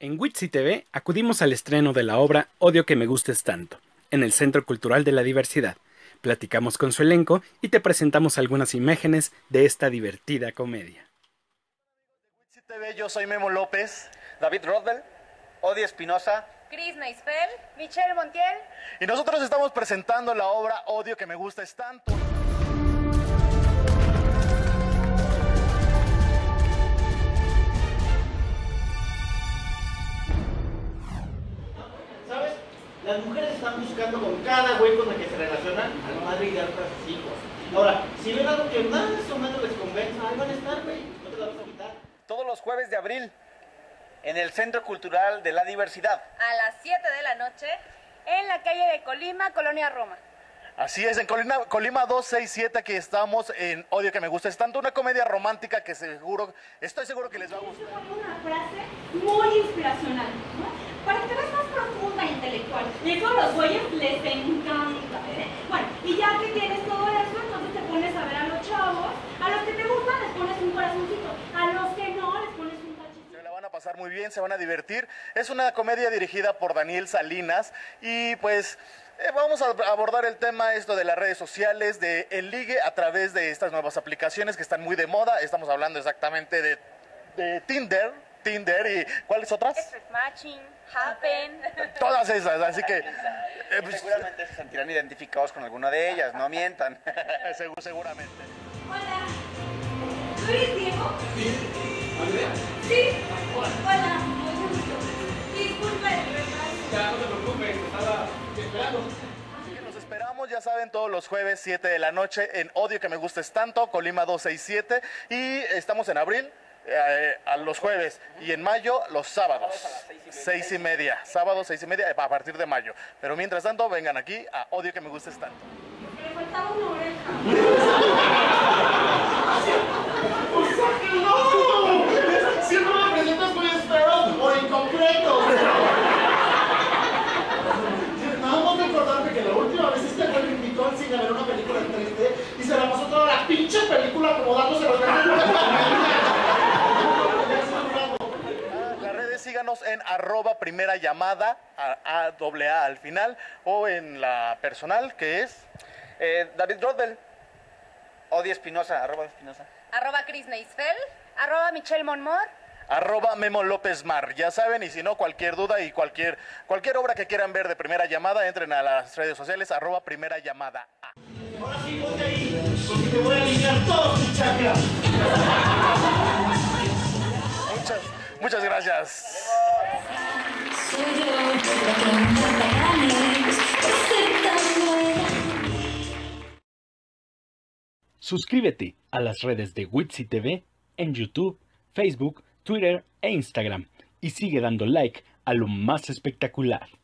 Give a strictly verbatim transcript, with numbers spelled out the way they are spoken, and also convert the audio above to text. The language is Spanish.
En Witsi T V acudimos al estreno de la obra Odio que me gustes tanto, en el Centro Cultural de la Diversidad. Platicamos con su elenco y te presentamos algunas imágenes de esta divertida comedia. Witsi T V, yo soy Memo López, David Rodbell, Odi Espinosa, Chris Neisfel, Michelle Montiel. y nosotros estamos presentando la obra Odio que me gustes tanto. ¿Sabes? Las mujeres están buscando con cada güey con el que se relacionan a la madre ideal para sus hijos. Ahora, si ven algo que más o menos les convenza, ahí van a estar, güey. No te la vas a quitar. Todos los jueves de abril, en el Centro Cultural de la Diversidad. A las siete de la noche, en la calle de Colima, Colonia Roma. Así es, en Colima, Colima doscientos sesenta y siete, aquí estamos en Odio que me gustes tanto, una comedia romántica que seguro, estoy seguro que les va a gustar. Una frase muy inspiracional, ¿no? Para que veas más profunda e intelectual. Y eso a los güeyes les encanta, ¿eh? Bueno, y ya que tienes todo eso, entonces te pones a ver a los chavos. A los que te gustan les pones un corazoncito. A los que no les pones un cachito. Se la van a pasar muy bien, se van a divertir. Es una comedia dirigida por Daniel Salinas y pues eh, vamos a abordar el tema esto de las redes sociales, de el ligue a través de estas nuevas aplicaciones que están muy de moda. Estamos hablando exactamente de, de Tinder, Tinder y ¿cuáles otras? Express Matching, Happen. Todas esas, así que eh, pues, Seguramente se sentirán identificados con alguna de ellas, no mientan. segu- seguramente. Hola. ¿Tú eres Diego? Sí. ¿Andrea? Sí. Hola. Mucho gusto. Disculpa el retraso. Ya, no te preocupes, estaba esperando. Así que nos esperamos, ya saben, todos los jueves siete de la noche en Odio que me gustes tanto, Colima doscientos sesenta y siete, y estamos en abril eh, a los jueves y en mayo los sábados, seis y media, sábado seis y media a partir de mayo. Pero mientras tanto, vengan aquí a Odio que me gustes tanto. Porque le faltaba una oreja. ¡O sea que no! Siempre me presentas muy esperado o incompleto. Nada más recordarte que la última vez este güey me invitó al cine a ver una película en tres D y se la pasó toda la pinche película acomodándose los Las redes, síganos en arroba primera llamada, a, a doble A al final, o en la personal, que es... Eh, David Rodbell, Odi Espinosa, arroba Espinosa. Arroba Chris Neisfel, arroba Michelle Monmor. Arroba Memo López Mar, ya saben, y si no, cualquier duda y cualquier, cualquier obra que quieran ver de Primera Llamada, entren a las redes sociales, arroba Primera Llamada A. Ahora sí, ponte ahí, porque te voy a limpiar todos tus chakras. Muchas, muchas gracias. Soy yo la que nunca ganes, por ser tan buena. Suscríbete a las redes de Witsi T V en YouTube, Facebook, Twitter e Instagram y sigue dando like a lo más espectacular.